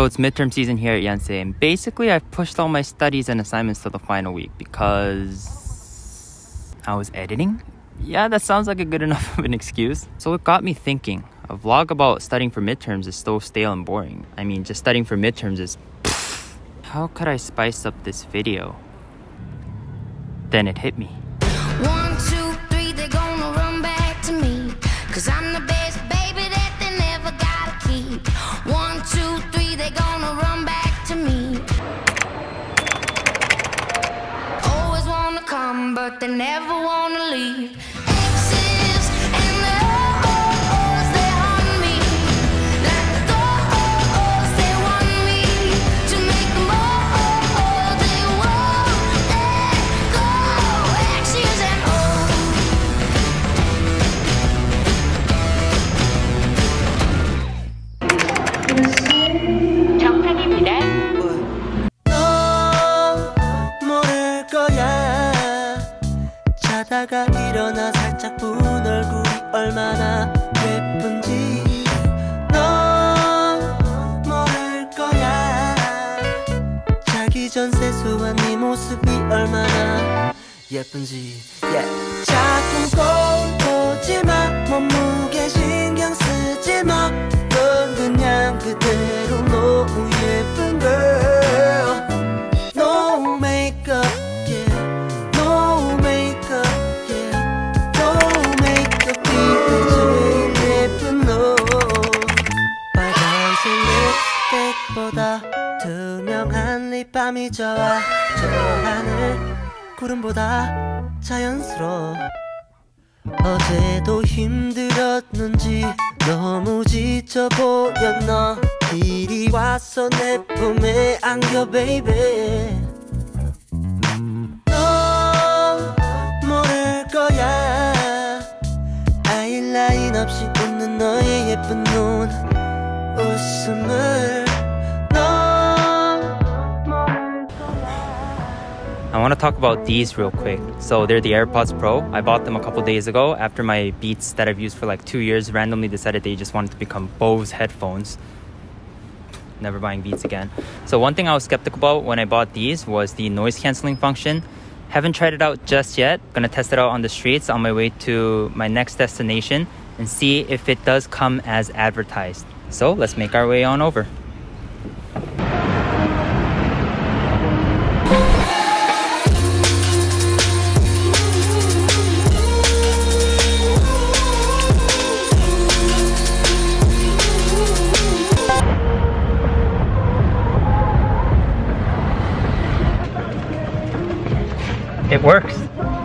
So it's midterm season here at Yonsei, and basically I've pushed all my studies and assignments to the final week because I was editing. Yeah, that sounds like a good enough of an excuse. So it got me thinking, a vlog about studying for midterms is so stale and boring. I mean, just studying for midterms is how could I spice up this video? Then it hit me. 1, 2, 3, they're gonna run back to me, 'cause I'm the best baby that they never gotta keep. 1, 2, 3, they're gonna run back to me. Always wanna come, but they never wanna leave. Exes and the O's, they haunt me. Like the O's, they want me to make them all. They won't let go. Exes and O's. 정상입니다. 너 모를 거야. 자다가 일어나 살짝 부은 얼굴이 얼마나 예쁜지. 너 모를 거야. 자기 전 세수한 네 모습이 얼마나 예쁜지. 자꾸 거울 보지 마. 몸무게 신경 쓰지 마. 넌 그냥 그대로 너무 예쁜 girl. No makeup, yeah. No makeup, yeah. No makeup 입은 제일 예쁜 너. 빨간색 립스틱보다 투명한 립밤이 좋아. 저 하늘 구름보다 자연스러워. 어제도 힘들었는지 너무 지쳐 보였나. 이리 와서 내 품에 안겨 baby. 너 모를 거야. 아이라인 없이 웃는 너의 예쁜 눈 웃음을. I want to talk about these real quick. So they're the Airpods Pro. I bought them a couple days ago after my Beats that I've used for like 2 years randomly decided they just wanted to become Bose headphones. Never buying Beats again. So one thing I was skeptical about when I bought these was the noise cancelling function. Haven't tried it out just yet. Gonna test it out on the streets on my way to my next destination and see if it does come as advertised. So let's make our way on over. It works.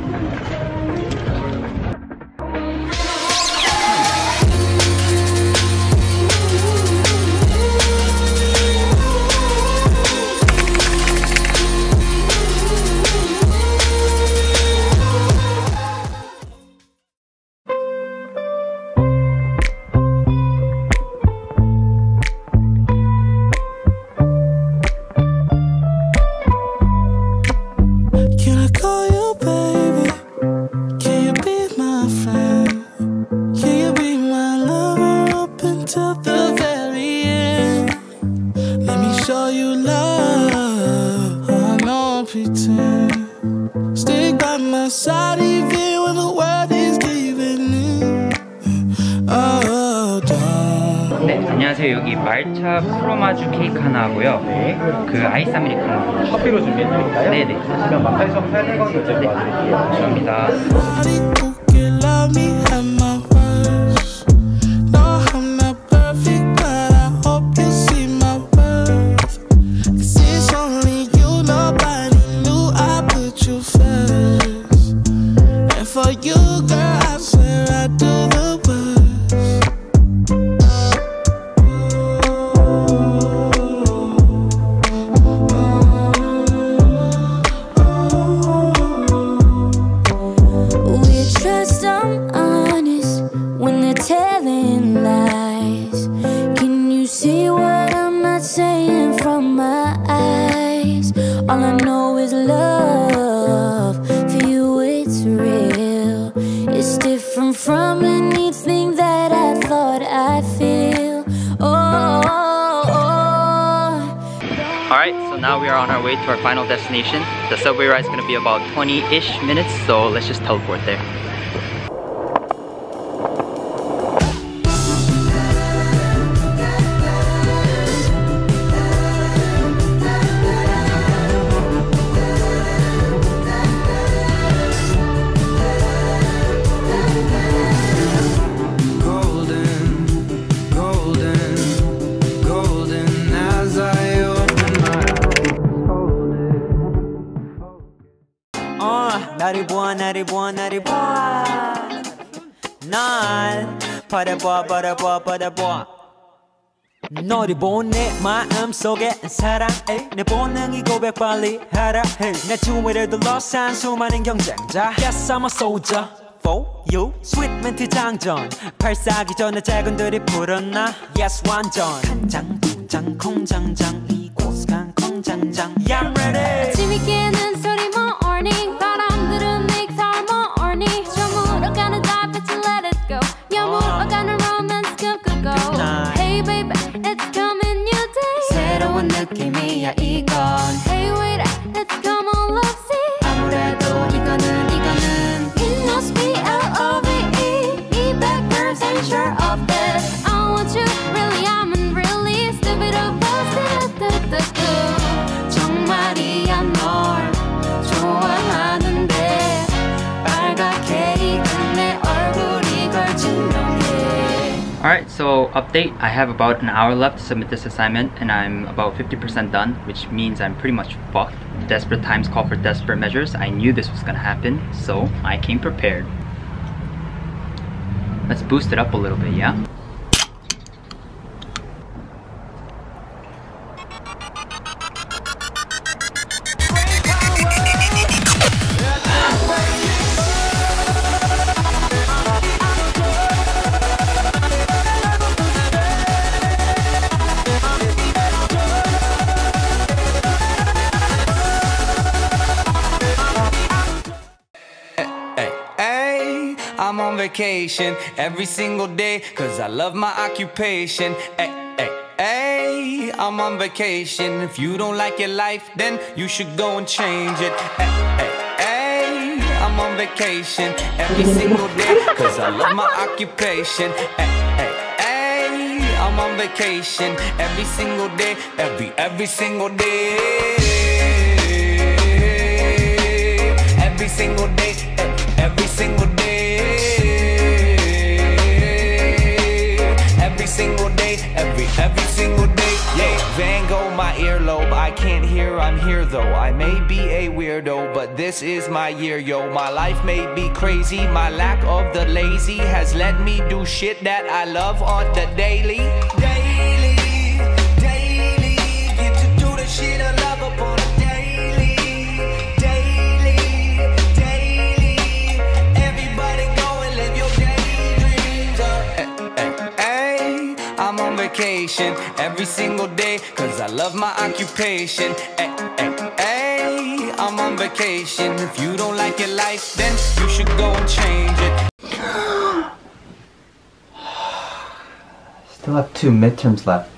네, 안녕하세요. 여기 말차 프로마주 케이크 하나 하고요. 네. 그 아이스 아메리카노. 커피로 준비해드릴까요? 네네. 하시면 18,800원 결제 도와드릴게요. 감사합니다. All I know is love. For you it's real. It's different from anything that I thought I'd feel. Oh, oh, oh. on our way to our final destination. The subway ride is going to be about 20-ish minutes, so let's just teleport there. 나를 보아 날 바라봐 너를 본 내 마음속에 사랑해 내 본능이 고백 빨리 하라 해내 주위를 둘러싼 수많은 경쟁자 Yes I'm a soldier for you Sweet 멘트 장전 발사기 전에 작은들이 불었나 Yes 완전 간장 공장 공장장 이곳 간 공장장 Yeah I'm ready 아침이 깨는 소리 morning 바람들은 make our morning 저물어가는 달빛을 let it go 여물어가는 romance go Hey baby it's coming new day 새로운 느낌이야 이건 Hey wait let's come on love see 아무래도 이거는 It must be L-O-V-E 이 backwards ain't sure of this I want you really I'm really stupid about it 정말이야 널 좋아하는데 빨갛게 익은 내 얼굴이 걸친 명예. Alright, so update. I have about an hour left to submit this assignment and I'm about 50% done, which means I'm pretty much fucked. Desperate times call for desperate measures. I knew this was gonna happen, so I came prepared. Let's boost it up a little bit, yeah? I'm on vacation every single day cause I love my occupation. Ay, I'm on vacation. If you don't like your life, then you should go and change it. Ay, I'm on vacation every single day cause I love my occupation. Ay, I'm on vacation every single day, every single day. Every single day, every single day. Every single day, every single day. Yeah, Van Gogh, my earlobe. I can't hear, I'm here though. I may be a weirdo, but this is my year, yo. My life may be crazy. My lack of the lazy has let me do shit that I love on the daily. Daily, get to do the shit I love upon a daily. I'm on vacation every single day cause I love my occupation. Ay, I'm on vacation. If you don't like your life, then you should go and change it. Still have 2 midterms left.